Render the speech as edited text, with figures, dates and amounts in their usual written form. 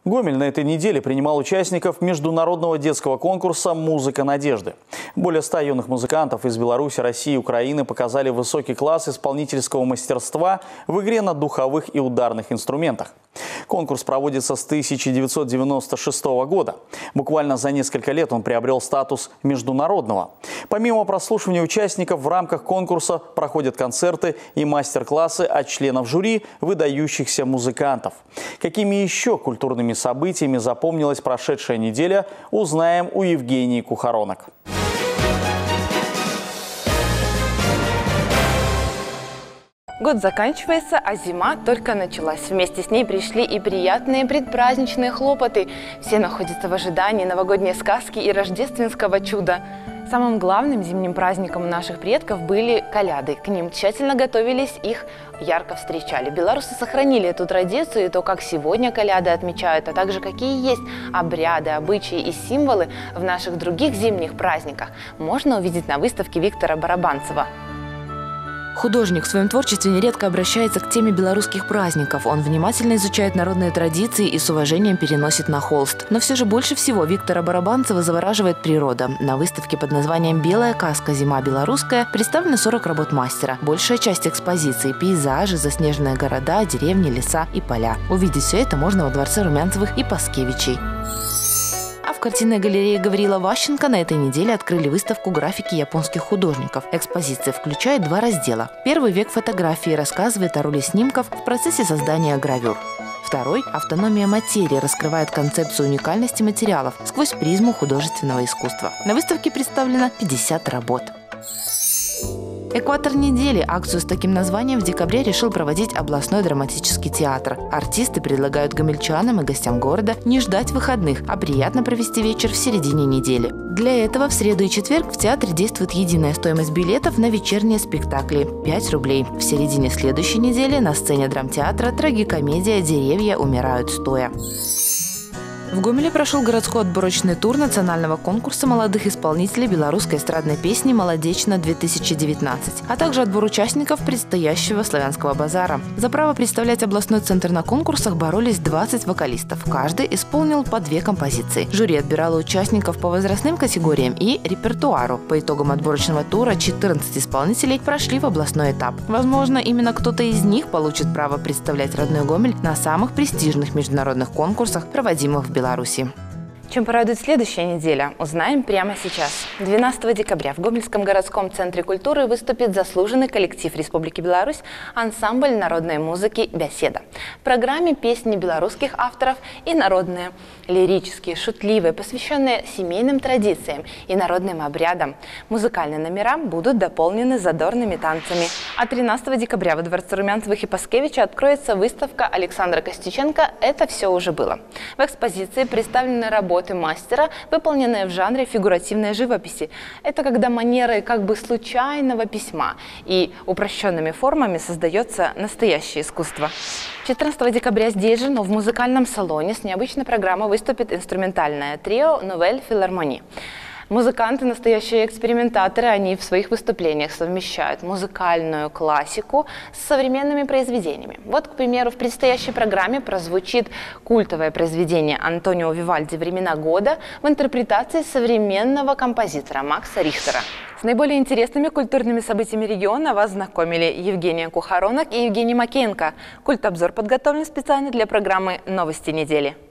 Гомель на этой неделе принимал участников международного детского конкурса «Музыка надежды». Более 100 юных музыкантов из Беларуси, России и Украины показали высокий класс исполнительского мастерства в игре на духовых и ударных инструментах. Конкурс проводится с 1996 года. Буквально за несколько лет он приобрел статус международного. Помимо прослушивания участников, в рамках конкурса проходят концерты и мастер-классы от членов жюри выдающихся музыкантов. Какими еще культурными событиями запомнилась прошедшая неделя, узнаем у Евгении Кухаронок. Год заканчивается, а зима только началась. Вместе с ней пришли и приятные предпраздничные хлопоты. Все находятся в ожидании новогодней сказки и рождественского чуда. Самым главным зимним праздником у наших предков были коляды. К ним тщательно готовились, их ярко встречали. Белорусы сохранили эту традицию, и то, как сегодня коляды отмечают, а также какие есть обряды, обычаи и символы в наших других зимних праздниках, можно увидеть на выставке Виктора Барабанцева. Художник в своем творчестве нередко обращается к теме белорусских праздников. Он внимательно изучает народные традиции и с уважением переносит на холст. Но все же больше всего Виктора Барабанцева завораживает природа. На выставке под названием «Белая каска. Зима белорусская» представлены 40 работ мастера. Большая часть экспозиции – пейзажи, заснеженные города, деревни, леса и поля. Увидеть все это можно во дворце Румянцевых и Паскевичей. В картинной галерее Гавриила Ващенко на этой неделе открыли выставку графики японских художников. Экспозиция включает 2 раздела. Первый век фотографии рассказывает о роли снимков в процессе создания гравюр. Второй – автономия материи раскрывает концепцию уникальности материалов сквозь призму художественного искусства. На выставке представлено 50 работ. «Экватор недели» – акцию с таким названием в декабре решил проводить областной драматический театр. Артисты предлагают гомельчанам и гостям города не ждать выходных, а приятно провести вечер в середине недели. Для этого в среду и четверг в театре действует единая стоимость билетов на вечерние спектакли – 5 рублей. В середине следующей недели на сцене драмтеатра трагикомедия «Деревья умирают стоя». В Гомеле прошел городской отборочный тур национального конкурса молодых исполнителей белорусской эстрадной песни «Молодечно-2019», а также отбор участников предстоящего славянского базара. За право представлять областной центр на конкурсах боролись 20 вокалистов. Каждый исполнил по 2 композиции. Жюри отбирало участников по возрастным категориям и репертуару. По итогам отборочного тура 14 исполнителей прошли в областной этап. Возможно, именно кто-то из них получит право представлять родной Гомель на самых престижных международных конкурсах, проводимых в Беларуси. Чем порадует следующая неделя, узнаем прямо сейчас. 12 декабря в Гомельском городском центре культуры выступит заслуженный коллектив Республики Беларусь ансамбль народной музыки «Беседа». В программе песни белорусских авторов и народные, лирические, шутливые, посвященные семейным традициям и народным обрядам. Музыкальные номера будут дополнены задорными танцами. А 13 декабря во дворце Румянцевых и Паскевича откроется выставка Александра Костюченко «Это все уже было». В экспозиции представлены работы мастера, выполненные в жанре фигуративной живописи. Это когда манерой как бы случайного письма и упрощенными формами создается настоящее искусство. 14 декабря здесь же, но в музыкальном салоне с необычной программой выступит инструментальное трио «Новель Филармони». Музыканты, настоящие экспериментаторы, они в своих выступлениях совмещают музыкальную классику с современными произведениями. Вот, к примеру, в предстоящей программе прозвучит культовое произведение Антонио Вивальди «Времена года» в интерпретации современного композитора Макса Рихтера. С наиболее интересными культурными событиями региона вас знакомили Евгения Кухаронок и Евгений Макеенко. Культобзор подготовлен специально для программы «Новости недели».